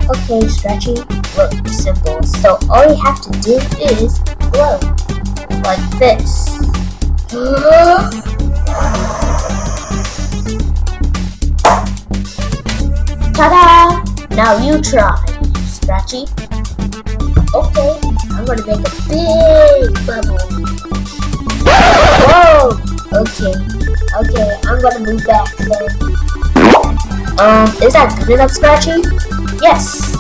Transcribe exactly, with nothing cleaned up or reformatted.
Okay, Scratchy, look, simple. So all you have to do is blow. Like this. Ta-da! Now you try, Scratchy. Okay, I'm gonna make a big bubble. Whoa! Okay, okay, I'm gonna move back then. Um, is that good enough, Scratchy? Yes!